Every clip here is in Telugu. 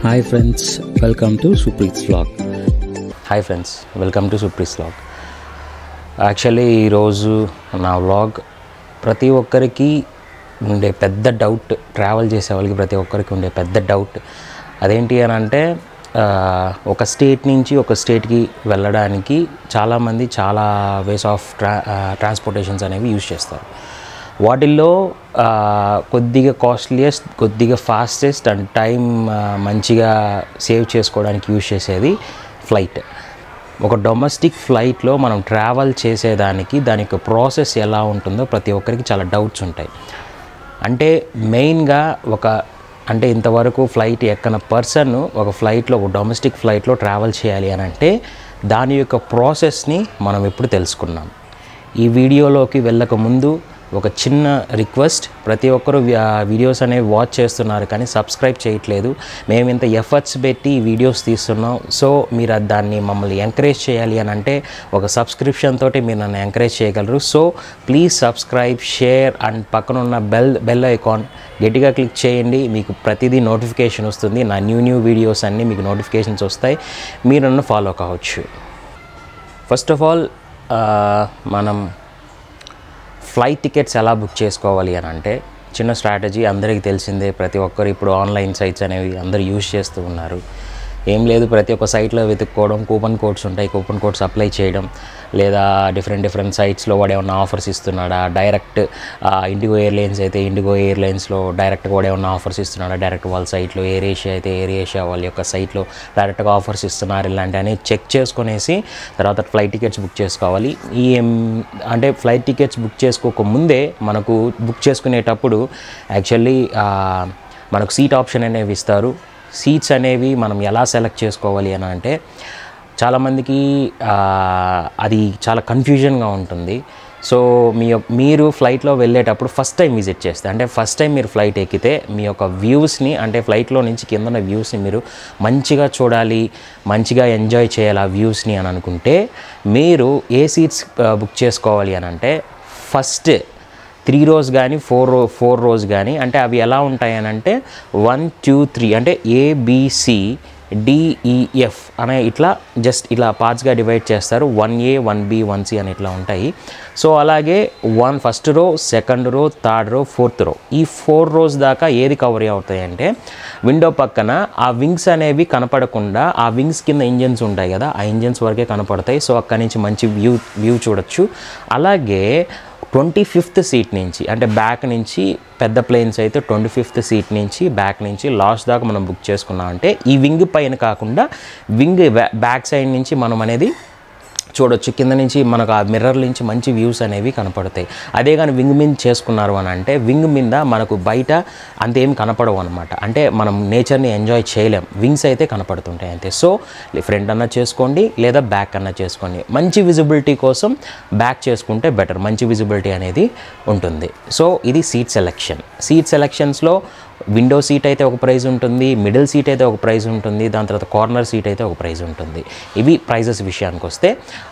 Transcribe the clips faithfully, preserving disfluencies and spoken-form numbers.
Hi friends, welcome to Supreeth's vlog. Hi friends, welcome to Supreeth's vlog. Actually ఈరోజు నా వ్లాగ్ ప్రతి ఒక్కరికి ఉండే పెద్ద డౌట్, ట్రావెల్ చేసే వాళ్ళకి ప్రతి ఒక్కరికి ఉండే పెద్ద డౌట్ అదేంటి అని అంటే, ఒక స్టేట్ నుంచి ఒక స్టేట్కి వెళ్ళడానికి చాలామంది చాలా వేస్ ఆఫ్ ట్రా ట్రాన్స్పోర్టేషన్స్ అనేవి యూజ్ చేస్తారు. వాటిల్లో కొద్దిగా కాస్ట్లీయెస్ట్, కొద్దిగా ఫాస్టెస్ట్ అండ్ టైం మంచిగా సేవ్ చేసుకోవడానికి యూజ్ చేసేది ఫ్లైట్. ఒక డొమెస్టిక్ ఫ్లైట్లో మనం ట్రావెల్ చేసేదానికి దాని యొక్క ప్రాసెస్ ఎలా ఉంటుందో ప్రతి ఒక్కరికి చాలా డౌట్స్ ఉంటాయి. అంటే మెయిన్గా ఒక అంటే ఇంతవరకు ఫ్లైట్ ఎక్కన పర్సన్ ఒక ఫ్లైట్లో, ఒక డొమెస్టిక్ ఫ్లైట్లో ట్రావెల్ చేయాలి అని అంటే దాని యొక్క ప్రాసెస్ని మనం ఎప్పుడు తెలుసుకున్నాం. ఈ వీడియోలోకి వెళ్ళక ముందు ఒక చిన్న రిక్వెస్ట్, ప్రతి ఒక్కరు వీడియోస్ అనేవి వాచ్ చేస్తున్నారు కానీ సబ్స్క్రైబ్ చేయట్లేదు. మేము ఇంత ఎఫర్ట్స్ పెట్టి వీడియోస్ తీస్తున్నాం. సో మీరు దాన్ని మమ్మల్ని ఎంకరేజ్ చేయాలి అని అంటే ఒక సబ్స్క్రిప్షన్ తోటి మీరు నన్ను ఎంకరేజ్ చేయగలరు. So please subscribe, share and పక్కన ఉన్న బెల్ బెల్ ఐకాన్ గట్టిగా క్లిక్ చేయండి. మీకు ప్రతిదీ నోటిఫికేషన్ వస్తుంది. నా న్యూ న్యూ వీడియోస్ అన్నీ మీకు నోటిఫికేషన్స్ వస్తాయి. మీరు నన్ను ఫాలో కావచ్చు. ఫస్ట్ ఆఫ్ ఆల్ మనం ఫ్లైట్ టికెట్స్ ఎలా బుక్ చేసుకోవాలి అని అంటే చిన్న స్ట్రాటజీ అందరికీ తెలిసిందే. ప్రతి ఒక్కరు ఇప్పుడు ఆన్లైన్ సైట్స్ అనేవి అందరూ యూజ్ చేస్తూ ఉన్నారు. ఏం లేదు, ప్రతి ఒక్క సైట్లో వెతుక్కోవడం, కూపన్ కోడ్స్ ఉంటాయి, కూపన్ కోడ్స్ అప్లై చేయడం, లేదా డిఫరెంట్ డిఫరెంట్ సైట్స్లో వాడు ఏమన్నా ఆఫర్స్ ఇస్తున్నాడా, డైరెక్ట్ ఇండిగో ఎయిర్లైన్స్ అయితే ఇండిగో ఎయిర్లైన్స్లో డైరెక్ట్గా వాడు ఏమన్నా ఆఫర్స్ ఇస్తున్నాడా, డైరెక్ట్ వాళ్ళ సైట్లో, ఎయిర్ ఏషియా అయితే ఎయిర్ ఏషియా వాళ్ళ యొక్క సైట్లో డైరెక్ట్గా ఆఫర్స్ ఇస్తున్నారు ఇలాంటి అని చెక్ చేసుకునేసి తర్వాత ఫ్లైట్ టికెట్స్ బుక్ చేసుకోవాలి. ఈ అంటే ఫ్లైట్ టికెట్స్ బుక్ చేసుకోక ముందే మనకు బుక్ చేసుకునేటప్పుడు యాక్చువల్లీ మనకు సీట్ ఆప్షన్ అనేవి ఇస్తారు. సీట్స్ అనేవి మనం ఎలా సెలెక్ట్ చేసుకోవాలి అని అంటే చాలామందికి అది చాలా కన్ఫ్యూజన్గా ఉంటుంది. సో మీ మీరు ఫ్లైట్లో వెళ్ళేటప్పుడు ఫస్ట్ టైం విజిట్ చేస్తే, అంటే ఫస్ట్ టైం మీరు ఫ్లైట్ ఎక్కితే మీ యొక్క వ్యూస్ని, అంటే ఫ్లైట్లో నుంచి కింద ఉన్న వ్యూస్ని మీరు మంచిగా చూడాలి, మంచిగా ఎంజాయ్ చేయాలి ఆ వ్యూస్ని అని అనుకుంటే మీరు ఏ సీట్స్ బుక్ చేసుకోవాలి అని అంటే ఫస్ట్ త్రీ రోస్ కానీ ఫోర్ రో ఫోర్ రోస్ కానీ అంటే అవి ఎలా ఉంటాయి అని అంటే వన్ టూ త్రీ అంటే ఏబిసి డిఈఎఫ్ అనే ఇట్లా జస్ట్ ఇలా పార్ట్స్గా డివైడ్ చేస్తారు. One A one B one C అని ఇట్లా ఉంటాయి. సో అలాగే one first row, second row, third row, fourth row, ఈ ఫోర్ రోస్ దాకా ఏది కవర్ అవుతాయి అంటే విండో పక్కన ఆ వింగ్స్ అనేవి కనపడకుండా, ఆ వింగ్స్ కింద ఇంజన్స్ ఉంటాయి కదా, ఆ ఇంజన్స్ వరకే కనపడతాయి. సో అక్కడి నుంచి మంచి వ్యూ వ్యూ చూడొచ్చు. అలాగే ట్వంటీ ఫిఫ్త్ సీట్ నుంచి అంటే బ్యాక్ నుంచి, పెద్ద ప్లేన్స్ అయితే ట్వంటీ ఫిఫ్త్ సీట్ నుంచి బ్యాక్ నుంచి లాస్ట్ దాకా మనం బుక్ చేసుకున్నాం అంటే ఈ వింగ్ పైన కాకుండా వింగ్ బ్యాక్ సైడ్ నుంచి మనం అనేది చూడొచ్చు. కింద నుంచి మనకు ఆ మిర్రర్ నుంచి మంచి వ్యూస్ అనేవి కనపడతాయి. అదే కానీ వింగ్ మీద చేసుకున్నారు అని అంటే వింగ్ మీద మనకు బయట అంతేం కనపడవు అనమాట. అంటే మనం నేచర్ని ఎంజాయ్ చేయలేం. వింగ్స్ అయితే కనపడుతుంటాయి అంతే. సో ఫ్రంట్ అన్నా చేసుకోండి లేదా బ్యాక్ అన్నా చేసుకోండి. మంచి విజిబిలిటీ కోసం బ్యాక్ చేసుకుంటే బెటర్, మంచి విజిబిలిటీ అనేది ఉంటుంది. సో ఇది సీట్ సెలెక్షన్. సీట్ సెలెక్షన్స్లో విండో సీట్ అయితే ఒక ప్రైజ్ ఉంటుంది, మిడిల్ సీట్ అయితే ఒక ప్రైజ్ ఉంటుంది, దాని తర్వాత కార్నర్ సీట్ అయితే ఒక ప్రైజ్ ఉంటుంది. ఇవి ప్రైజెస్ విషయానికి వస్తే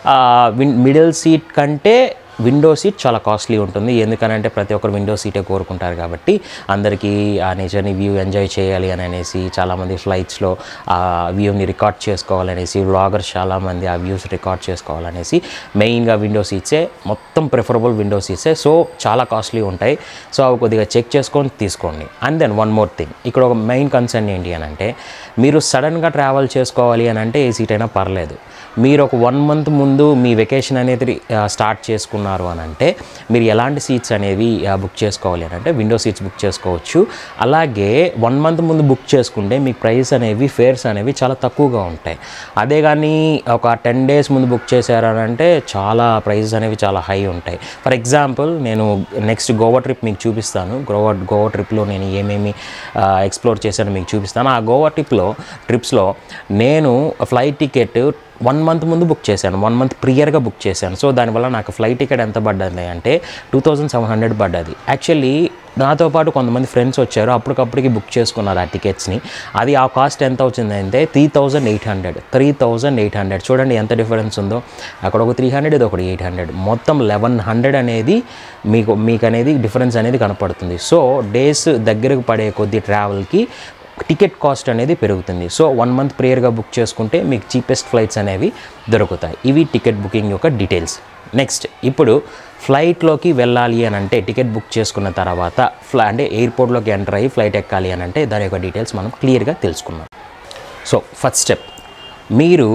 మిడిల్ సీట్ కంటే విండో సీట్ చాలా కాస్ట్లీ ఉంటుంది. ఎందుకనంటే ప్రతి ఒక్కరు విండో సీటే కోరుకుంటారు కాబట్టి అందరికీ ఆ నేచర్ని వ్యూ ఎంజాయ్ చేయాలి అని అనేసి చాలామంది ఫ్లైట్స్లో ఆ వ్యూని రికార్డ్ చేసుకోవాలనేసి, వ్లాగర్స్ చాలామంది ఆ వ్యూస్ రికార్డ్ చేసుకోవాలనేసి మెయిన్గా విండో సీట్సే, మొత్తం ప్రిఫరబుల్ విండో సీట్సే. సో చాలా కాస్ట్లీ ఉంటాయి. సో అవి కొద్దిగా చెక్ చేసుకొని తీసుకోండి. And then one more thing, ఇక్కడ ఒక మెయిన్ కన్సర్న్ ఏంటి అని అంటే మీరు సడన్గా ట్రావెల్ చేసుకోవాలి అని అంటే ఏ సీట్ అయినా పర్లేదు. మీరు ఒక వన్ మంత్ ముందు మీ వెకేషన్ అనేది స్టార్ట్ చేసుకున్నారు అని అంటే మీరు ఎలాంటి సీట్స్ అనేవి బుక్ చేసుకోవాలి అని అంటే విండో సీట్స్ బుక్ చేసుకోవచ్చు. అలాగే వన్ మంత్ ముందు బుక్ చేసుకుంటే మీకు ప్రైస్ అనేవి, ఫేర్స్ అనేవి చాలా తక్కువగా ఉంటాయి. అదే కానీ ఒక టెన్ డేస్ ముందు బుక్ చేశారని అంటే చాలా ప్రైజెస్ అనేవి చాలా హై ఉంటాయి. ఫర్ ఎగ్జాంపుల్ నేను నెక్స్ట్ గోవా ట్రిప్ మీకు చూపిస్తాను. గోవా గోవా ట్రిప్లో నేను ఏమేమి ఎక్స్ప్లోర్ చేశానో మీకు చూపిస్తాను. ఆ గోవా ట్రిప్లో ట్రిప్స్లో నేను ఫ్లైట్ టికెట్ వన్ మంత్ ముందు బుక్ చేశాను, వన్ మంత్ ప్రియర్గా బుక్ చేశాను. సో దానివల్ల నాకు ఫ్లైట్ టికెట్ ఎంత పడ్డది అంటే టూ థౌజండ్ సెవెన్ హండ్రెడ్ పడ్డది. యాక్చువల్లీ నాతో పాటు కొంతమంది ఫ్రెండ్స్ వచ్చారు, అప్పటికప్పటికి బుక్ చేసుకున్నారు ఆ టికెట్స్ని. అది ఆ కాస్ట్ ఎంత వచ్చిందంటే three thousand eight hundred three thousand eight hundred చూడండి ఎంత డిఫరెన్స్ ఉందో. అక్కడ ఒక త్రీ హండ్రెడ్ ఇది ఒకటి ఎయిట్ హండ్రెడ్ మొత్తం లెవెన్ హండ్రెడ్ అనేది మీకు మీకు అనేది డిఫరెన్స్ అనేది కనపడుతుంది. సో డేస్ దగ్గరకు పడే కొద్ది ట్రావెల్కి టికెట్ కాస్ట్ అనేది పెరుగుతుంది. సో వన్ మంత్ ప్రియర్గా బుక్ చేసుకుంటే మీకు చీపెస్ట్ ఫ్లైట్స్ అనేవి దొరుకుతాయి. ఇవి టికెట్ బుకింగ్ యొక్క డీటెయిల్స్. నెక్స్ట్ ఇప్పుడు ఫ్లైట్లోకి వెళ్ళాలి అని అంటే టికెట్ బుక్ చేసుకున్న తర్వాత ఫ్లై అంటే ఎయిర్పోర్ట్లోకి ఎంటర్ అయ్యి ఫ్లైట్ ఎక్కాలి అని అంటే దాని యొక్క డీటెయిల్స్ మనం క్లియర్గా తెలుసుకున్నాం. సో ఫస్ట్ స్టెప్, మీరు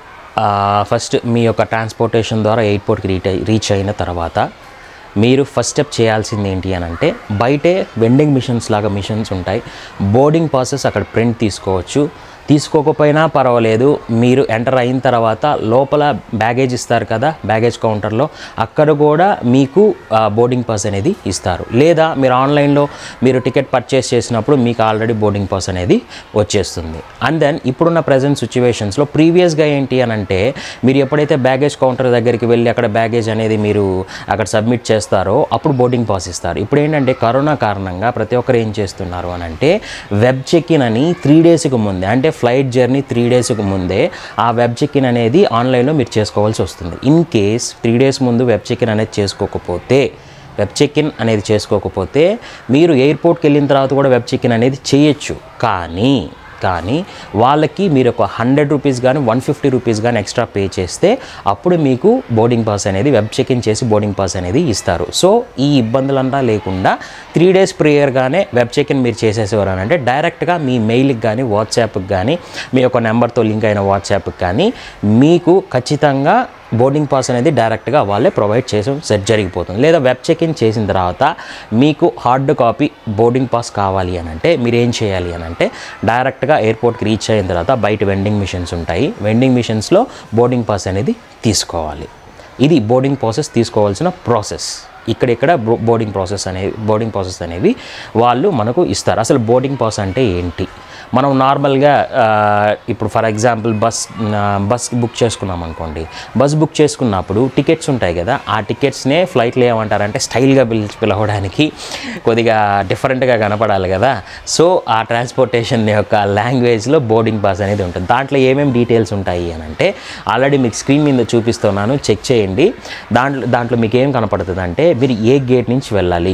ఫస్ట్ మీ యొక్క ట్రాన్స్పోర్టేషన్ ద్వారా ఎయిర్పోర్ట్కి రీచ్ రీచ్ అయిన తర్వాత మీరు ఫస్ట్ స్టెప్ చేయాల్సింది ఏంటి అని అంటే బయటే వెండింగ్ మిషన్స్ లాగా మిషన్స్ ఉంటాయి. బోర్డింగ్ పాసెస్ అక్కడ ప్రింట్ తీసుకోవచ్చు. తీసుకోకపోయినా పర్వాలేదు, మీరు ఎంటర్ అయిన తర్వాత లోపల బ్యాగేజ్ ఇస్తారు కదా, బ్యాగేజ్ కౌంటర్లో అక్కడ కూడా మీకు బోర్డింగ్ పాస్ అనేది ఇస్తారు. లేదా మీరు ఆన్లైన్లో మీరు టికెట్ పర్చేస్ చేసినప్పుడు మీకు ఆల్రెడీ బోర్డింగ్ పాస్ అనేది వచ్చేస్తుంది. అండ్ దెన్ ఇప్పుడున్న ప్రజెంట్ సిచ్యువేషన్స్లో ప్రీవియస్గా ఏంటి అని అంటే మీరు ఎప్పుడైతే బ్యాగేజ్ కౌంటర్ దగ్గరికి వెళ్ళి అక్కడ బ్యాగేజ్ అనేది మీరు అక్కడ సబ్మిట్ చేస్తారో అప్పుడు బోర్డింగ్ పాస్ ఇస్తారు. ఇప్పుడు ఏంటంటే కరోనా కారణంగా ప్రతి ఒక్కరు ఏం చేస్తున్నారు అని అంటే వెబ్ చెక్ ఇన్ అని త్రీ డేస్కి ముందే అంటే ఫ్లైట్ జర్నీ త్రీ డేస్కి ముందే ఆ వెబ్ చెక్ ఇన్ అనేది ఆన్లైన్లో మీరు చేసుకోవాల్సి వస్తుంది. ఇన్ కేస్ త్రీ డేస్ ముందు వెబ్ చెక్ ఇన్ అనేది చేసుకోకపోతే వెబ్ చెక్ ఇన్ అనేది చేసుకోకపోతే మీరు ఎయిర్పోర్ట్కి వెళ్ళిన తర్వాత కూడా వెబ్ చెక్ ఇన్ అనేది చేయొచ్చు. కానీ కానీ వాళ్ళకి మీరు ఒక హండ్రెడ్ రూపీస్ కానీ వన్ ఫిఫ్టీ రూపీస్ కానీ ఎక్స్ట్రా పే చేస్తే అప్పుడు మీకు బోర్డింగ్ పాస్ అనేది వెబ్ చెక్ ఇన్ చేసి బోర్డింగ్ పాస్ అనేది ఇస్తారు. సో ఈ ఇబ్బందులంతా లేకుండా త్రీ డేస్ ప్రియర్గానే వెబ్ చెక్ ఇన్ మీరు చేసేసేవారు అని అంటే డైరెక్ట్గా మీ మెయిల్కి కానీ వాట్సాప్కి కానీ మీ యొక్క నెంబర్తో లింక్ అయిన వాట్సాప్కి కానీ మీకు ఖచ్చితంగా బోర్డింగ్ పాస్ అనేది డైరెక్ట్గా వాళ్ళే ప్రొవైడ్ చేసి సెట్ జరిగిపోతుంది. లేదా వెబ్ చెక్ ఇన్ చేసిన తర్వాత మీకు హార్డ్ కాపీ బోర్డింగ్ పాస్ కావాలి అని అంటే మీరు ఏం చేయాలి అని అంటే డైరెక్ట్గా ఎయిర్పోర్ట్కి రీచ్ అయిన తర్వాత బయట వెండింగ్ మిషన్స్ ఉంటాయి. వెండింగ్ మిషన్స్లో బోర్డింగ్ పాస్ అనేది తీసుకోవాలి. ఇది బోర్డింగ్ ప్రాసెస్ తీసుకోవాల్సిన ప్రాసెస్. ఇక్కడిక్కడ బోర్డింగ్ ప్రాసెస్ అనేవి బోర్డింగ్ ప్రాసెస్ అనేవి వాళ్ళు మనకు ఇస్తారు. అసలు బోర్డింగ్ పాస్ అంటే ఏంటి? మనం నార్మల్గా ఇప్పుడు for example bus bus book చేసుకున్నాం అనుకోండి. బస్ బుక్ చేసుకున్నప్పుడు టికెట్స్ ఉంటాయి కదా, ఆ టికెట్స్నే ఫ్లైట్లో ఏమంటారంటే స్టైల్గా పిలిచి పిలవడానికి కొద్దిగా డిఫరెంట్గా కనపడాలి కదా. సో ఆ ట్రాన్స్పోర్టేషన్ యొక్క లాంగ్వేజ్లో బోర్డింగ్ పాస్ అనేది ఉంటుంది. దాంట్లో ఏమేమి డీటెయిల్స్ ఉంటాయి అని అంటే ఆల్రెడీ మీకు స్క్రీన్ మీద చూపిస్తున్నాను, చెక్ చేయండి. దాంట్లో దాంట్లో మీకు ఏం కనపడుతుంది అంటే మీరు ఏ గేట్ నుంచి వెళ్ళాలి,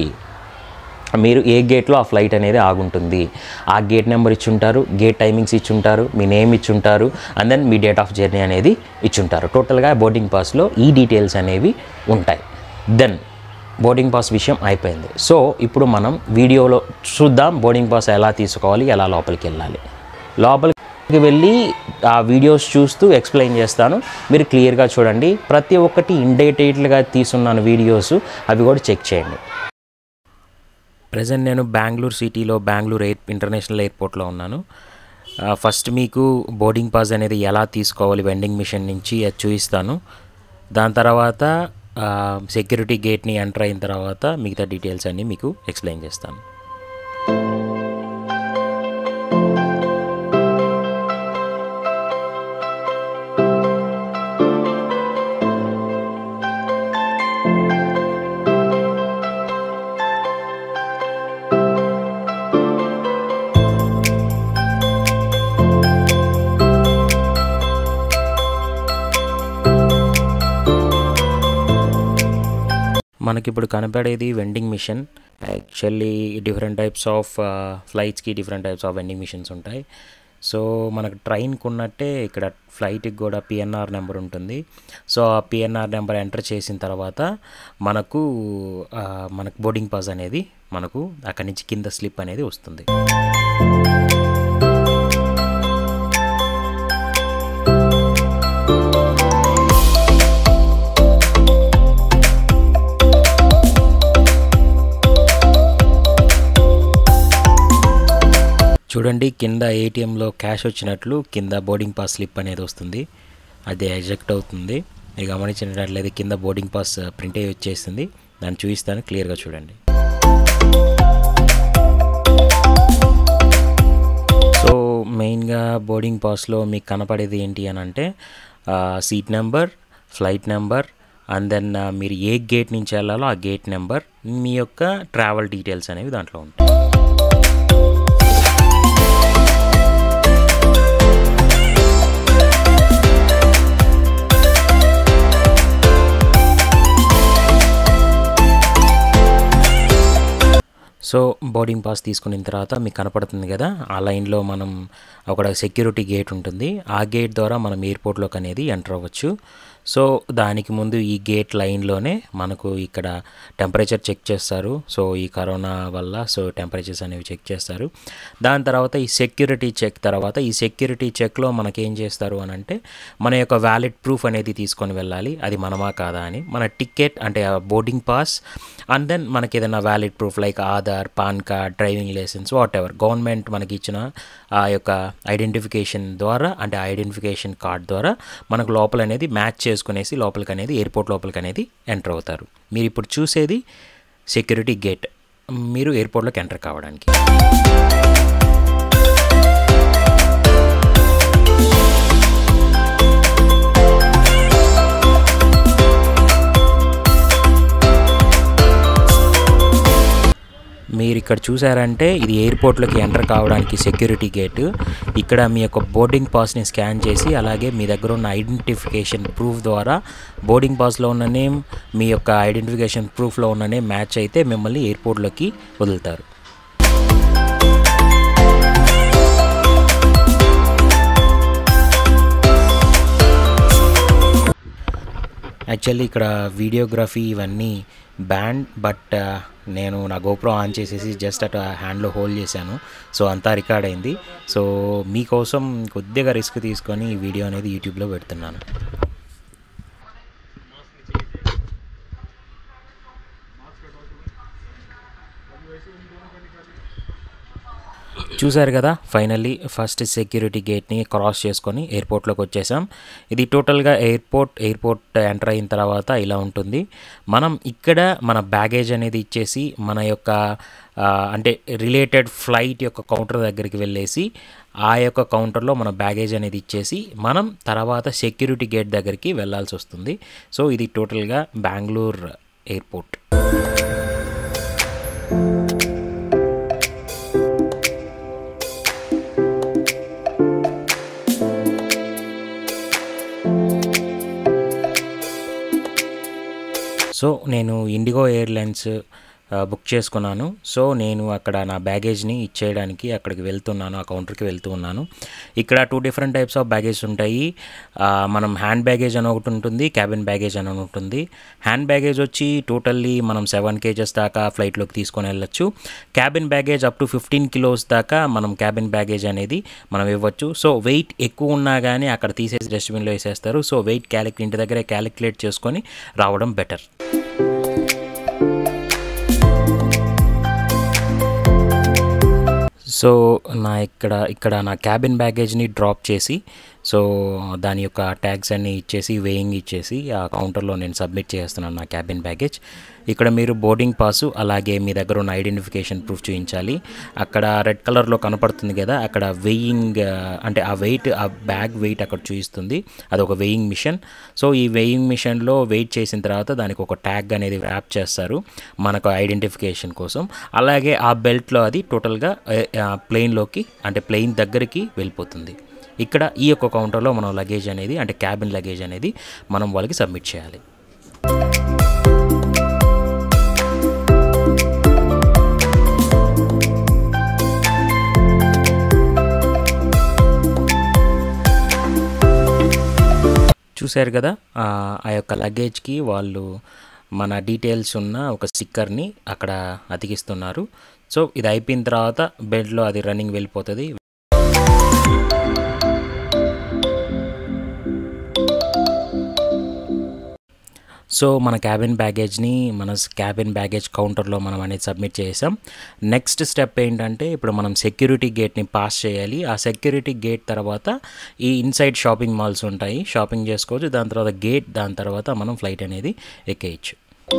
మీరు ఏ గేట్లో ఆ ఫ్లైట్ అనేది ఆగుంటుంది, ఆ గేట్ నెంబర్ ఇచ్చుంటారు, గేట్ టైమింగ్స్ ఇచ్చుంటారు, మీ నేమ్ ఇచ్చుంటారు, అండ్ దెన్ మీ డేట్ ఆఫ్ జర్నీ అనేది ఇచ్చుంటారు. టోటల్గా బోర్డింగ్ పాస్లో ఈ డీటెయిల్స్ అనేవి ఉంటాయి. దెన్ బోర్డింగ్ పాస్ విషయం అయిపోయింది. సో ఇప్పుడు మనం వీడియోలో చూద్దాం బోర్డింగ్ పాస్ ఎలా తీసుకోవాలి, ఎలా లోపలికి వెళ్ళాలి. లోపలికి వెళ్ళి ఆ వీడియోస్ చూస్తూ ఎక్స్ప్లెయిన్ చేస్తాను, మీరు క్లియర్గా చూడండి. ప్రతి ఒక్కటి ఇండైటెడ్గా తీసుకున్నాను వీడియోస్, అవి కూడా చెక్ చేయండి. ప్రజెంట్ నేను బెంగళూరు సిటీలో బెంగళూరు ఎయిర్ ఇంటర్నేషనల్ ఎయిర్పోర్ట్లో ఉన్నాను. ఫస్ట్ మీకు బోర్డింగ్ పాస్ అనేది ఎలా తీసుకోవాలి వెండింగ్ మిషన్ నుంచి అది చూపిస్తాను. దాని తర్వాత సెక్యూరిటీ గేట్ని ఎంటర్ అయిన తర్వాత మిగతా డీటెయిల్స్ అన్నీ మీకు ఎక్స్ప్లెయిన్ చేస్తాను. మనకి ఇప్పుడు కనపడేది vending machine. Actually different types of ఫ్లైట్స్కి different types of vending machines ఉంటాయి. సో మనకు ట్రైన్కి ఉన్నట్టే ఇక్కడ ఫ్లైట్కి కూడా పిఎన్ఆర్ నెంబర్ ఉంటుంది. సో ఆ పిఎన్ఆర్ నెంబర్ ఎంటర్ చేసిన తర్వాత మనకు మనకు బోర్డింగ్ పాస్ అనేది మనకు అక్కడి నుంచి కింద స్లిప్ అనేది వస్తుంది. చూడండి కింద ఏటీఎంలో క్యాష్ వచ్చినట్లు కింద బోర్డింగ్ పాస్ స్లిప్ అనేది వస్తుంది, అది ఎజెక్ట్ అవుతుంది. మీరు గమనించినట్లయితే కింద బోర్డింగ్ పాస్ ప్రింట్ అయ్యి వచ్చేసింది. దాన్ని చూపిస్తాను, క్లియర్గా చూడండి. సో మెయిన్గా బోర్డింగ్ పాస్లో మీకు కనపడేది ఏంటి అని అంటే seat number, flight number, and then మీరు ఏ గేట్ నుంచి వెళ్ళాలో ఆ గేట్ నెంబర్, మీ యొక్క ట్రావెల్ డీటెయిల్స్ అనేవి దాంట్లో ఉంటాయి. సో బోర్డింగ్ పాస్ తీసుకున్న తర్వాత మీకు కనపడుతుంది కదా, ఆ లైన్లో మనం ఒక సెక్యూరిటీ గేట్ ఉంటుంది. ఆ గేట్ ద్వారా మనం ఎయిర్పోర్ట్లోకి అనేది ఎంటర్ అవ్వచ్చు. సో దానికి ముందు ఈ గేట్ లైన్లోనే మనకు ఇక్కడ టెంపరేచర్ చెక్ చేస్తారు. సో ఈ కరోనా వల్ల సో టెంపరేచర్స్ అనేవి చెక్ చేస్తారు. దాని తర్వాత ఈ సెక్యూరిటీ చెక్ తర్వాత ఈ సెక్యూరిటీ చెక్లో మనకేం చేస్తారు అని అంటే మన యొక్క వ్యాలిడ్ ప్రూఫ్ అనేది తీసుకొని వెళ్ళాలి, అది మనమా కాదా అని. మన టికెట్ అంటే బోర్డింగ్ పాస్ అండ్ దెన్ మనకి ఏదైనా valid proof like Aadhaar, PAN card, driving licence, whatever government మనకి ఇచ్చిన ఆ యొక్క ఐడెంటిఫికేషన్ ద్వారా అంటే ఐడెంటిఫికేషన్ కార్డ్ ద్వారా మనకు లోపల అనేది మ్యాచ్ చేసుకునేసి లోపలికి అనేది ఎయిర్పోర్ట్ లోపలికి అనేది ఎంటర్ అవుతారు. మీరు ఇప్పుడు చూసేది సెక్యూరిటీ గేట్, మీరు ఎయిర్పోర్ట్లోకి ఎంటర్ కావడానికి. మీరు ఇక్కడ చూసారంటే ఇది ఎయిర్పోర్ట్లోకి ఎంటర్ కావడానికి సెక్యూరిటీ గేటు. ఇక్కడ మీ యొక్క బోర్డింగ్ పాస్ని స్కాన్ చేసి అలాగే మీ దగ్గర ఉన్న ఐడెంటిఫికేషన్ ప్రూఫ్ ద్వారా బోర్డింగ్ పాస్లో ఉన్న నేమ్ మీ యొక్క ఐడెంటిఫికేషన్ ప్రూఫ్లో ఉన్న నేమ్ మ్యాచ్ అయితే మిమ్మల్ని ఎయిర్పోర్ట్లోకి వదులుతారు. యాక్చువల్లీ ఇక్కడ వీడియోగ్రఫీ ఇవన్నీ బ్యాన్, బట్ నేను నా గోప్రో ఆన్ చేసేసి జస్ట్ అటు హ్యాండ్లో హోల్డ్ చేశాను. సో అంతా రికార్డ్ అయింది. సో మీకోసం కొద్దిగా రిస్క్ తీసుకొని ఈ వీడియో అనేది యూట్యూబ్లో పెడుతున్నాను. చూసారు కదా, ఫైనల్లీ ఫస్ట్ సెక్యూరిటీ గేట్ని క్రాస్ చేసుకొని ఎయిర్పోర్ట్లోకి వచ్చేసాం. ఇది టోటల్గా ఎయిర్పోర్ట్ ఎయిర్పోర్ట్ ఎంటర్ అయిన తర్వాత ఇలా ఉంటుంది. మనం ఇక్కడ మన బ్యాగేజ్ అనేది ఇచ్చేసి మన యొక్క అంటే రిలేటెడ్ ఫ్లైట్ యొక్క కౌంటర్ దగ్గరికి వెళ్ళేసి ఆ యొక్క కౌంటర్లో మన బ్యాగేజ్ అనేది ఇచ్చేసి మనం తర్వాత సెక్యూరిటీ గేట్ దగ్గరికి వెళ్ళాల్సి వస్తుంది. సో ఇది టోటల్గా బెంగళూరు ఎయిర్పోర్ట్. సో నేను ఇండిగో ఎయిర్లైన్స్ బుక్ చేసుకున్నాను. సో నేను అక్కడ నా బ్యాగేజ్ని ఇచ్చేయడానికి అక్కడికి వెళ్తున్నాను, ఆ కౌంటర్కి వెళ్తూ ఉన్నాను. ఇక్కడ two different types of baggage ఉంటాయి. మనం హ్యాండ్ బ్యాగేజ్ అని ఒకటి ఉంటుంది, క్యాబిన్ బ్యాగేజ్ అని ఉంటుంది. హ్యాండ్ బ్యాగేజ్ వచ్చి టోటల్లీ మనం సెవెన్ కేజెస్ దాకా ఫ్లైట్లోకి తీసుకొని వెళ్ళొచ్చు. Cabin baggage up to fifteen kilos దాకా మనం క్యాబిన్ బ్యాగేజ్ అనేది మనం ఇవ్వచ్చు. సో వెయిట్ ఎక్కువ ఉన్నా కానీ అక్కడ తీసేసి డస్ట్బిన్లో వేసేస్తారు. సో వెయిట్ క్యాలిక్యులేట్ ఇంటి దగ్గరే క్యాలిక్యులేట్ చేసుకొని రావడం బెటర్. సో నా ఇక్కడ ఇక్కడ నా క్యాబిన్ బ్యాగేజ్ని డ్రాప్ చేసి సో దాని యొక్క ట్యాగ్స్ అన్నీ ఇచ్చేసి వెయింగ్ ఇచ్చేసి ఆ కౌంటర్లో నేను సబ్మిట్ చేస్తున్నాను నా క్యాబిన్ బ్యాగేజ్. ఇక్కడ మీరు బోర్డింగ్ పాసు అలాగే మీ దగ్గర ఉన్న ఐడెంటిఫికేషన్ ప్రూఫ్ చూపించాలి. అక్కడ రెడ్ కలర్లో కనపడుతుంది కదా, అక్కడ వెయింగ్ అంటే ఆ వెయిట్ ఆ బ్యాగ్ వెయిట్ అక్కడ చూపిస్తుంది, అదొక వెయింగ్ మిషన్. సో ఈ వెయింగ్ మిషన్లో వెయిట్ చేసిన తర్వాత దానికి ఒక ట్యాగ్ అనేది ర్యాప్ చేస్తారు మనకు ఐడెంటిఫికేషన్ కోసం. అలాగే ఆ బెల్ట్లో అది టోటల్గా ప్లెయిన్లోకి అంటే ప్లెయిన్ దగ్గరికి వెళ్ళిపోతుంది. ఇక్కడ ఈ యొక్క కౌంటర్లో మనం లగేజ్ అనేది అంటే క్యాబిన్ లగేజ్ అనేది మనం వాళ్ళకి సబ్మిట్ చేయాలి. చూశారు కదా, ఆ యొక్క లగేజ్కి వాళ్ళు మన డీటెయిల్స్ ఉన్న ఒక స్టిక్కర్ని అక్కడ అతికిస్తున్నారు. సో ఇది అయిపోయిన తర్వాత బెడ్లో అది రన్నింగ్ వెళ్ళిపోతుంది. సో మన క్యాబిన్ బ్యాగేజ్ని మన క్యాబిన్ బ్యాగేజ్ కౌంటర్లో మనం అనేది సబ్మిట్ చేసాం. నెక్స్ట్ స్టెప్ ఏంటంటే ఇప్పుడు మనం సెక్యూరిటీ గేట్ని పాస్ చేయాలి. ఆ సెక్యూరిటీ గేట్ తర్వాత ఈ ఇన్సైడ్ షాపింగ్ మాల్స్ ఉంటాయి, షాపింగ్ చేసుకోవచ్చు. దాని తర్వాత గేట్, దాని తర్వాత మనం ఫ్లైట్ అనేది ఎక్కేయచ్చు.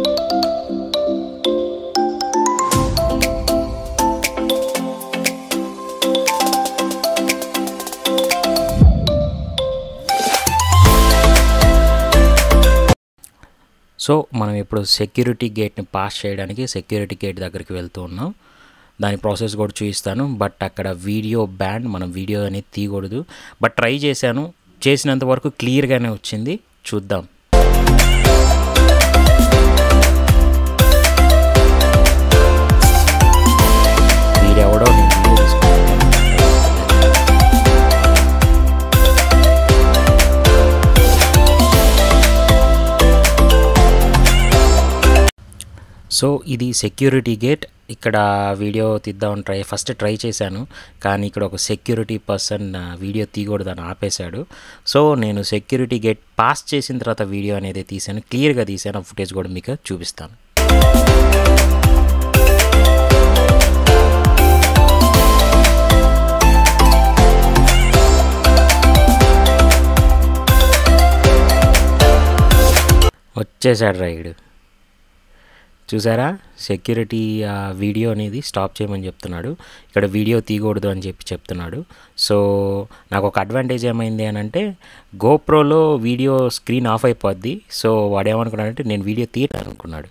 సో మనం ఇప్పుడు సెక్యూరిటీ గేట్ని పాస్ చేయడానికి సెక్యూరిటీ గేట్ దగ్గరికి వెళ్తూ ఉన్నాం. దాని ప్రాసెస్ కూడా చూపిస్తాను. బట్ అక్కడ వీడియో బ్యాన్, మనం వీడియో అనేది తీయకూడదు. బట్ ట్రై చేశాను, చేసినంత వరకు క్లియర్గానే వచ్చింది. చూద్దాం. సో ఇది సెక్యూరిటీ గేట్. ఇక్కడ వీడియో తీద్దామని ట్రై ఫస్ట్ ట్రై చేశాను, కానీ ఇక్కడ ఒక సెక్యూరిటీ పర్సన్ వీడియో తీయకూడదని ఆపేశాడు. సో నేను సెక్యూరిటీ గేట్ పాస్ చేసిన తర్వాత వీడియో అనేది తీశాను, క్లియర్గా తీశాను. ఆ ఫుటేజ్ కూడా మీకు చూపిస్తాను. వచ్చేసాడు రైడ్. చూసారా, సెక్యూరిటీ వీడియో అనేది స్టాప్ చేయమని చెప్తున్నాడు. ఇక్కడ వీడియో తీయకూడదు అని చెప్పి చెప్తున్నాడు. సో నాకు ఒక అడ్వాంటేజ్ ఏమైంది అని అంటే, గోప్రోలో వీడియో స్క్రీన్ ఆఫ్ అయిపోద్ది. సో వాడు ఏమనుకున్నాడంటే నేను వీడియో తీయను అనుకున్నాడు.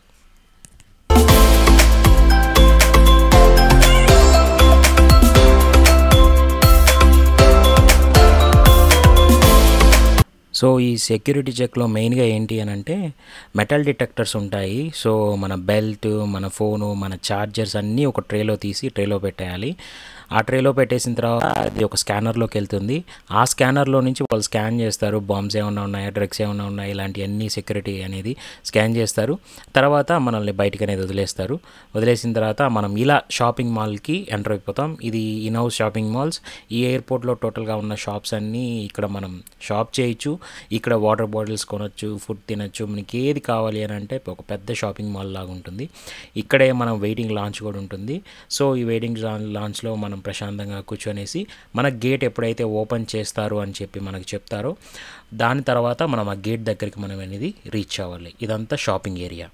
సో ఈ సెక్యూరిటీ చెక్లో మెయిన్గా ఏంటి అని అంటే, మెటల్ డిటెక్టర్స్ ఉంటాయి. సో మన బెల్ట్, మన ఫోను, మన ఛార్జర్స్ అన్నీ ఒక ట్రేలో తీసి ట్రేలో పెట్టేయాలి. ఆ ట్రేలో పెట్టేసిన తర్వాత అది ఒక స్కానర్లోకి వెళ్తుంది. ఆ స్కానర్లో నుంచి వాళ్ళు స్కాన్ చేస్తారు, బాంబ్స్ ఏమైనా ఉన్నాయా, డ్రగ్స్ ఏమైనా ఉన్నాయా, ఇలాంటివన్నీ సెక్యూరిటీ అనేది స్కాన్ చేస్తారు. తర్వాత మనల్ని బయటకు అనేది వదిలేస్తారు. వదిలేసిన తర్వాత మనం ఇలా షాపింగ్ మాల్కి ఎంటర్ అయిపోతాం. ఇది ఇన్ హౌస్ షాపింగ్ మాల్స్. ఈ ఎయిర్పోర్ట్లో టోటల్గా ఉన్న షాప్స్ అన్నీ ఇక్కడ మనం షాప్ చేయొచ్చు. ఇక్కడ వాటర్ బాటిల్స్ కొనొచ్చు, ఫుడ్ తినొచ్చు, మనకి ఏది కావాలి అని అంటే ఒక పెద్ద షాపింగ్ మాల్ లాగా ఉంటుంది. ఇక్కడే మనం వెయిటింగ్ లాంచ్ కూడా ఉంటుంది. సో ఈ వెయిటింగ్ లాంచ్లో మనం ప్రశాంతంగా కూర్చొనేసి మన గేట్ ఎప్పుడైతే ఓపెన్ చేస్తారు అని చెప్పి మనకు చెప్తారో దాని తర్వాత మనం ఆ గేట్ దగ్గరికి మనం అనేది రీచ్ అవ్వాలి. ఇదంతా షాపింగ్ ఏరియా.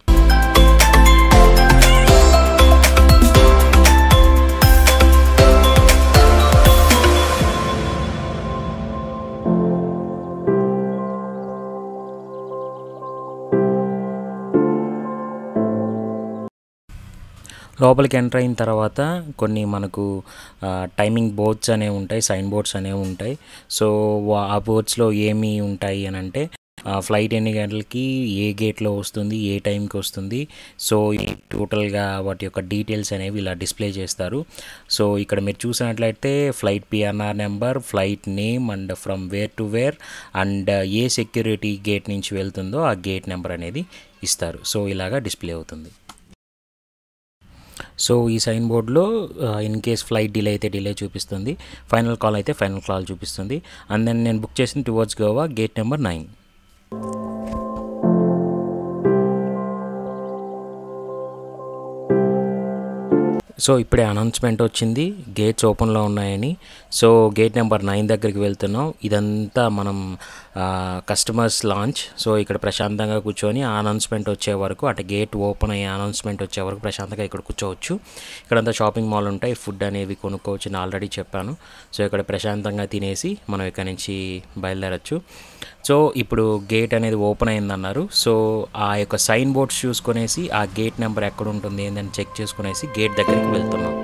లోపలికి ఎంటర్ అయిన తర్వాత కొన్ని మనకు టైమింగ్ బోర్డ్స్ అనేవి ఉంటాయి, సైన్ బోర్డ్స్ అనేవి ఉంటాయి. సో ఆ బోర్డ్స్లో ఏమి ఉంటాయి అని అంటే, ఫ్లైట్ ఎన్ని గంటలకి ఏ గేట్లో వస్తుంది, ఏ టైంకి వస్తుంది, సో ఈ టోటల్గా వాటి యొక్క డీటెయిల్స్ అనేవి ఇలా డిస్ప్లే చేస్తారు. సో ఇక్కడ మీరు చూసినట్లయితే flight PNR number, flight name and from where to where and ఏ సెక్యూరిటీ గేట్ నుంచి వెళ్తుందో ఆ గేట్ నెంబర్ అనేది ఇస్తారు. సో ఇలాగా డిస్ప్లే అవుతుంది. సో ఈ సైన్ బోర్డ్లో ఇన్ కేస్ ఫ్లైట్ డిలే అయితే డిలే చూపిస్తుంది, ఫైనల్ కాల్ అయితే ఫైనల్ కాల్ చూపిస్తుంది. అండ్ దెన్ నేను బుక్ చేసిన towards Goa, gate number nine. So ఇప్పుడే అనౌన్స్మెంట్ వచ్చింది గేట్స్ ఓపెన్లో ఉన్నాయని. సో గేట్ నెంబర్ నైన్ దగ్గరికి వెళ్తున్నాం. ఇదంతా మనం కస్టమర్స్ లాంచ్. సో ఇక్కడ ప్రశాంతంగా కూర్చొని ఆ అనౌన్స్మెంట్ వచ్చే వరకు, అటు గేట్ ఓపెన్ అయ్యే అనౌన్స్మెంట్ వచ్చే వరకు ప్రశాంతంగా ఇక్కడ కూర్చోవచ్చు. ఇక్కడంతా షాపింగ్ మాల్ ఉంటాయి, ఫుడ్ అనేవి కొనుక్కోవచ్చు అని ఆల్రెడీ చెప్పాను. సో ఇక్కడ ప్రశాంతంగా తినేసి మనం ఇక్కడ నుంచి బయలుదేరచ్చు. సో ఇప్పుడు గేట్ అనేది ఓపెన్ అయిందన్నారు. సో ఆ యొక్క సైన్ బోర్డ్స్ చూసుకునేసి ఆ గేట్ నెంబర్ ఎక్కడ ఉంటుంది ఏందని చెక్ చేసుకునేసి గేట్ దగ్గరికి వెళ్తున్నాం.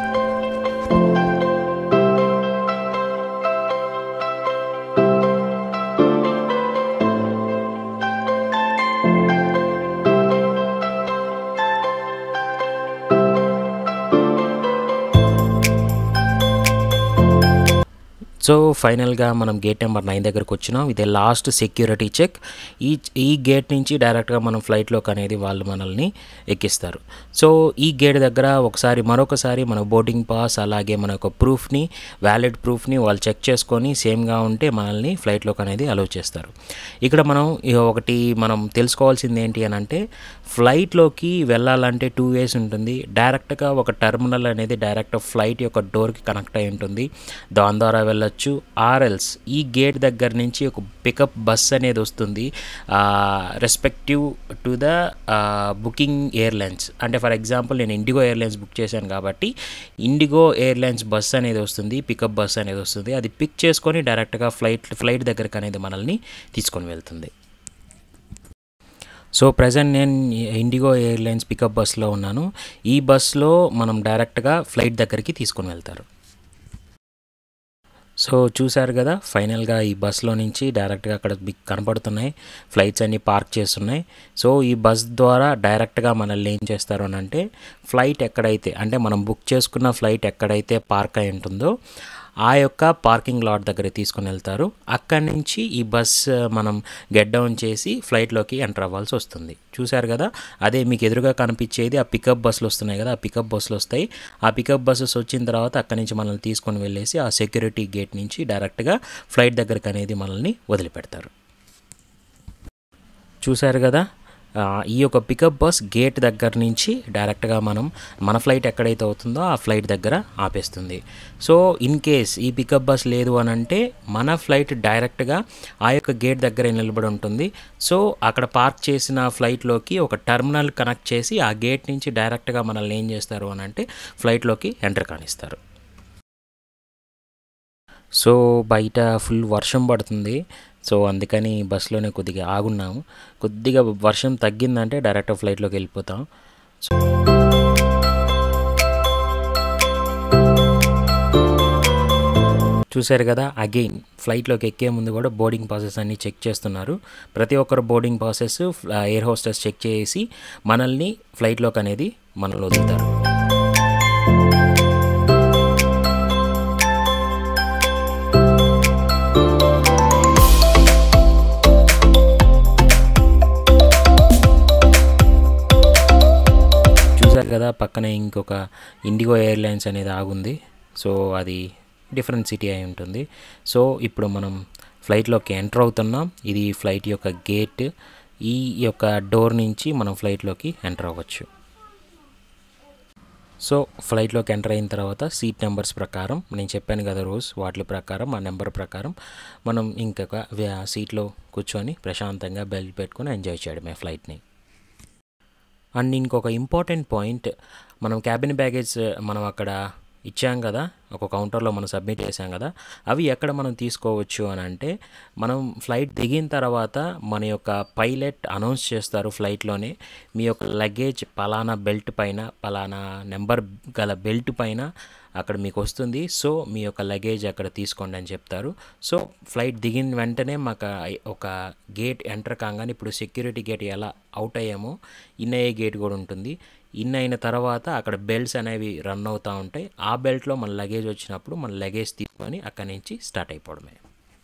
సో ఫైనల్గా మనం గేట్ నెంబర్ నైన్ దగ్గరకు వచ్చినాం. ఇదే లాస్ట్ సెక్యూరిటీ చెక్. ఈ ఈ గేట్ నుంచి డైరెక్ట్గా మనం ఫ్లైట్లోకి అనేది వాళ్ళు మనల్ని ఎక్కిస్తారు. సో ఈ గేట్ దగ్గర ఒకసారి మరొకసారి మన బోర్డింగ్ పాస్ అలాగే మన యొక్క ప్రూఫ్ని, వ్యాలిడ్ ప్రూఫ్ని వాళ్ళు చెక్ చేసుకొని సేమ్గా ఉంటే మనల్ని ఫ్లైట్లోకి అనేది అలౌ చేస్తారు. ఇక్కడ మనం ఒకటి మనం తెలుసుకోవాల్సింది ఏంటి అని అంటే, ఫ్లైట్లోకి వెళ్ళాలంటే టూ వేస్ ఉంటుంది. డైరెక్ట్గా ఒక టెర్మినల్ అనేది డైరెక్ట్ ఫ్లైట్ యొక్క డోర్కి కనెక్ట్ అయి ఉంటుంది, దాని ద్వారా వెళ్ళ ఆర్ఎల్స్ ఈ గేట్ దగ్గర నుంచి ఒక పికప్ బస్ అనేది వస్తుంది respective to the booking airlines. అంటే ఫర్ ఎగ్జాంపుల్ నేను ఇండిగో ఎయిర్లైన్స్ బుక్ చేశాను కాబట్టి ఇండిగో ఎయిర్లైన్స్ బస్ అనేది వస్తుంది, పికప్ బస్ అనేది వస్తుంది. అది పిక్ చేసుకొని డైరెక్ట్గా ఫ్లైట్ ఫ్లైట్ దగ్గరకు అనేది మనల్ని తీసుకొని వెళ్తుంది. సో ప్రజెంట్ నేను ఇండిగో ఎయిర్లైన్స్ పికప్ బస్లో ఉన్నాను. ఈ బస్లో మనం డైరెక్ట్గా ఫ్లైట్ దగ్గరికి తీసుకొని వెళ్తారు. సో చూసారు కదా, ఫైనల్గా ఈ బస్లో నుంచి డైరెక్ట్గా అక్కడ మీకు కనపడుతున్నాయి ఫ్లైట్స్ అన్నీ పార్క్ చేస్తున్నాయి. సో ఈ బస్ ద్వారా డైరెక్ట్గా మనల్ని ఏం చేస్తారు అని అంటే, ఫ్లైట్ ఎక్కడైతే అంటే మనం బుక్ చేసుకున్న ఫ్లైట్ ఎక్కడైతే పార్క్ అయి ఉంటుందో ఆ యొక్క పార్కింగ్ లాట్ దగ్గర తీసుకుని వెళ్తారు. అక్కడి నుంచి ఈ బస్ మనం గెట్ డౌన్ చేసి ఫ్లైట్లోకి ఎంటర్ అవ్వాల్సి వస్తుంది. చూశారు కదా, అదే మీకు ఎదురుగా కనిపించేది ఆ పికప్ బస్సులు వస్తున్నాయి కదా, ఆ పికప్ బస్సులు వస్తాయి. ఆ పికప్ బస్సెస్ వచ్చిన తర్వాత అక్కడి నుంచి మనల్ని తీసుకొని వెళ్ళేసి ఆ సెక్యూరిటీ గేట్ నుంచి డైరెక్ట్గా ఫ్లైట్ దగ్గరికి అనేది మనల్ని వదిలిపెడతారు. చూశారు కదా, ఈ యొక్క పికప్ బస్ గేట్ దగ్గర నుంచి డైరెక్ట్గా మనం మన ఫ్లైట్ ఎక్కడైతే అవుతుందో ఆ ఫ్లైట్ దగ్గర ఆపేస్తుంది. సో ఇన్ కేస్ ఈ పికప్ బస్ లేదు అని అంటే మన ఫ్లైట్ డైరెక్ట్గా ఆ యొక్క గేట్ దగ్గర నిలబడి ఉంటుంది. సో అక్కడ పార్క్ చేసిన ఫ్లైట్లోకి ఒక టర్మినల్ కనెక్ట్ చేసి ఆ గేట్ నుంచి డైరెక్ట్గా మనల్ని ఏం చేస్తారు అని అంటే ఫ్లైట్లోకి ఎంటర్ కానిస్తారు. సో బయట ఫుల్ వర్షం పడుతుంది. సో అందుకని బస్సులోనే కొద్దిగా ఆగున్నాము. కొద్దిగా వర్షం తగ్గిందంటే డైరెక్ట్ ఫ్లైట్లోకి వెళ్ళిపోతాం. సో చూశారు కదా, అగైన్ ఫ్లైట్లోకి ఎక్కే ముందు కూడా బోర్డింగ్ పాసెస్ అన్నీ చెక్ చేస్తున్నారు. ప్రతి ఒక్కరు boarding passes air hostess check చేసి మనల్ని ఫ్లైట్లోకి అనేది మనల్ని వదులుతారు. కదా పక్కనే ఇంకొక ఇండిగో ఎయిర్లైన్స్ అనేది ఆగుంది. సో అది డిఫరెంట్ సిటీ అయి ఉంటుంది. సో ఇప్పుడు మనం ఫ్లైట్లోకి ఎంటర్ అవుతున్నాం. ఇది ఫ్లైట్ యొక్క గేట్. ఈ యొక్క డోర్ నుంచి మనం ఫ్లైట్లోకి ఎంటర్ అవ్వచ్చు. సో ఫ్లైట్లోకి ఎంటర్ అయిన తర్వాత సీట్ నెంబర్స్ ప్రకారం నేను చెప్పాను కదా రోజు, వాటి ప్రకారం ఆ నెంబర్ ప్రకారం మనం ఇంకొక సీట్లో కూర్చొని ప్రశాంతంగా బెల్ట్ పెట్టుకొని ఎంజాయ్ చేయడమే ఫ్లైట్ని. అండ్ ఇంకొక ఇంపార్టెంట్ పాయింట్, మనం క్యాబిన్ బ్యాగేజ్ మనం అక్కడ ఇచ్చాం కదా, ఒక కౌంటర్లో మనం సబ్మిట్ చేసాం కదా, అవి ఎక్కడ మనం తీసుకోవచ్చు అని అంటే మనం ఫ్లైట్ దిగిన తర్వాత మన యొక్క పైలట్ అనౌన్స్ చేస్తారు ఫ్లైట్లోనే, మీ యొక్క లగేజ్ పలానా బెల్ట్ పైన పలానా నెంబర్ గల బెల్ట్ పైన అక్కడ మీకు వస్తుంది. సో మీ యొక్క లగేజ్ అక్కడ తీసుకోండి అని చెప్తారు. సో ఫ్లైట్ దిగిన వెంటనే మాకు ఒక గేట్ ఎంటర్ కాగానే ఇప్పుడు సెక్యూరిటీ గేట్ ఎలా అవుట్ అయ్యామో ఇన్ అయ్యే గేట్ కూడా ఉంటుంది. ఇన్ అయిన తర్వాత అక్కడ బెల్ట్స్ అనేవి రన్ అవుతూ ఉంటాయి. ఆ బెల్ట్లో మన లగేజ్ వచ్చినప్పుడు మన లగేజ్ తీసుకొని అక్కడి నుంచి స్టార్ట్ అయిపోవడమే.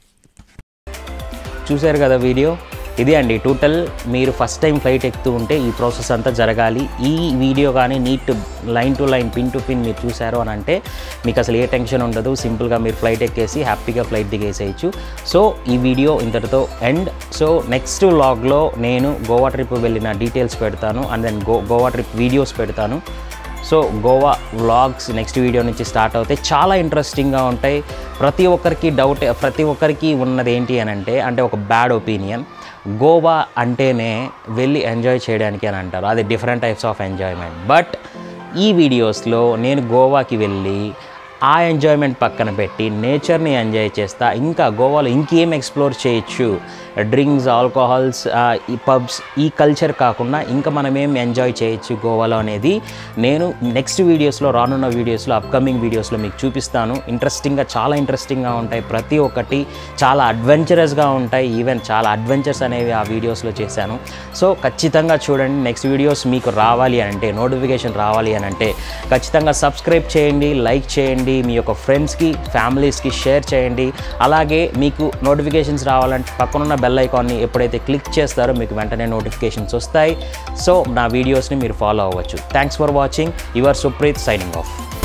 చూశారు కదా వీడియో, ఇది అండి టోటల్. మీరు ఫస్ట్ టైం ఫ్లైట్ ఎక్కుతూ ఉంటే ఈ ప్రాసెస్ అంతా జరగాలి. ఈ వీడియో కానీ neat line to line pin to pin మీరు చూసారు అని అంటే మీకు అసలు ఏ టెన్షన్ ఉండదు. సింపుల్గా మీరు ఫ్లైట్ ఎక్కేసి హ్యాపీగా ఫ్లైట్ దిగేసేయచ్చు. సో ఈ వీడియో ఇంతటితో ఎండ్. సో నెక్స్ట్ వ్లాగ్లో నేను గోవా ట్రిప్ వెళ్ళిన డీటెయిల్స్ పెడతాను అండ్ దెన్ గో గోవా ట్రిప్ వీడియోస్ పెడతాను. So Goa vlogs next video నుంచి స్టార్ట్ అవుతాయి. చాలా ఇంట్రెస్టింగ్గా ఉంటాయి. ప్రతి ఒక్కరికి డౌట్ ప్రతి ఒక్కరికి ఉన్నది ఏంటి అని అంటే అంటే ఒక బ్యాడ్ ఒపీనియన్, గోవా అంటేనే వెళ్ళి ఎంజాయ్ చేయడానికి అని అంటారు. అది different types of enjoyment. But ఈ వీడియోస్లో నేను గోవాకి వెళ్ళి ఆ ఎంజాయ్మెంట్ పక్కన పెట్టి నేచర్ని ఎంజాయ్ చేస్తా. ఇంకా గోవాలో ఇంకేం ఎక్స్ప్లోర్ చేయొచ్చు, డ్రింక్స్, ఆల్కహాల్స్, ఈ పబ్స్, ఈ కల్చర్ కాకుండా ఇంకా మనం ఏం ఎంజాయ్ చేయొచ్చు గోవాలో అనేది నేను నెక్స్ట్ వీడియోస్లో, రానున్న వీడియోస్లో, అప్కమింగ్ వీడియోస్లో మీకు చూపిస్తాను. ఇంట్రెస్టింగ్గా, చాలా ఇంట్రెస్టింగ్గా ఉంటాయి. ప్రతి ఒక్కటి చాలా అడ్వెంచరస్గా ఉంటాయి. ఈవెన్ చాలా అడ్వెంచర్స్ అనేవి ఆ వీడియోస్లో చేశాను. సో ఖచ్చితంగా చూడండి. నెక్స్ట్ వీడియోస్ మీకు రావాలి అంటే, నోటిఫికేషన్ రావాలి అని అంటే ఖచ్చితంగా సబ్స్క్రైబ్ చేయండి, లైక్ చేయండి, మీ యొక్క ఫ్రెండ్స్కి, ఫ్యామిలీస్కి షేర్ చేయండి. అలాగే మీకు నోటిఫికేషన్స్ రావాలంటే పక్కనున్న బెల్ ఐకాన్ని ఎప్పుడైతే క్లిక్ చేస్తారో మీకు వెంటనే నోటిఫికేషన్స్ వస్తాయి. సో నా వీడియోస్ని మీరు ఫాలో అవ్వచ్చు. Thanks for watching. Your Supreet signing of.